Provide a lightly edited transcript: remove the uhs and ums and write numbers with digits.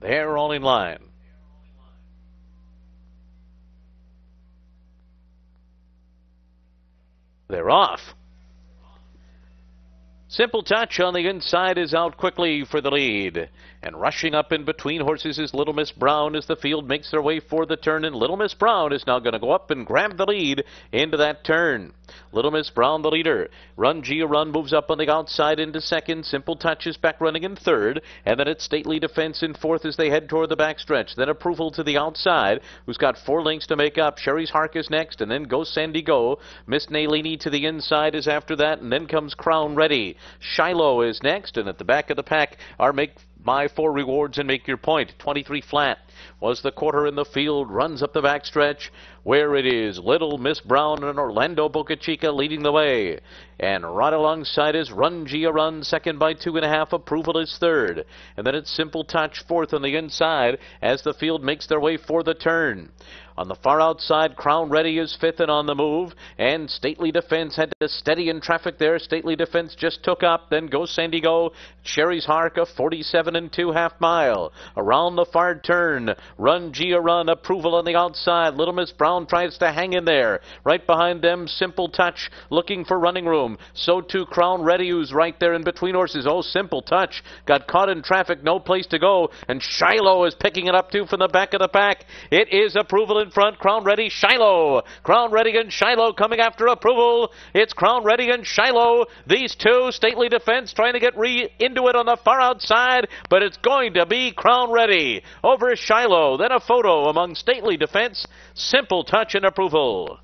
They're all in line. They're off. Simple Touch on the inside is out quickly for the lead. And rushing up in between horses is Little Miss Brown as the field makes their way for the turn. And Little Miss Brown is now going to go up and grab the lead into that turn. Little Miss Brown, the leader. Run Gia Run moves up on the outside into second. Simple Touch is back running in third. And then it's Stately Defense in fourth as they head toward the backstretch. Then Approval to the outside, who's got 4 lengths to make up. Sherry's Hark is next, and then Go Sandy Go. Miss Nalini to the inside is after that, and then comes Crown Ready. Shiloh is next, and at the back of the pack are Make My 4 Rewards and Make Your Point. 23 flat was the quarter in the field, runs up the backstretch where it is Little Miss Brown and Orlando Boca Chica leading the way. And right alongside is Run Gia Run, second by 2.5. Approval is third. And then it's Simple Touch fourth on the inside as the field makes their way for the turn. On the far outside, Crown Ready is fifth and on the move, and Stately Defense had to steady in traffic there. Stately Defense just took up, then Go Sandy Go. Sherry's Hark, a 47 2/2 mile. Around the far turn, Run Gia Run, Approval on the outside. Little Miss Brown tries to hang in there. Right behind them, Simple Touch looking for running room. So too Crown Ready, who's right there in between horses. Oh, Simple Touch got caught in traffic, no place to go, and Shiloh is picking it up too from the back of the pack. It is Approval in front. Crown Ready, Shiloh. Crown Ready and Shiloh coming after Approval. It's Crown Ready and Shiloh. These two, Stately Defense trying to get into it on the far outside, but it's going to be Crown Ready over Shiloh. Then a photo among Stately Defense, Simple Touch and Approval.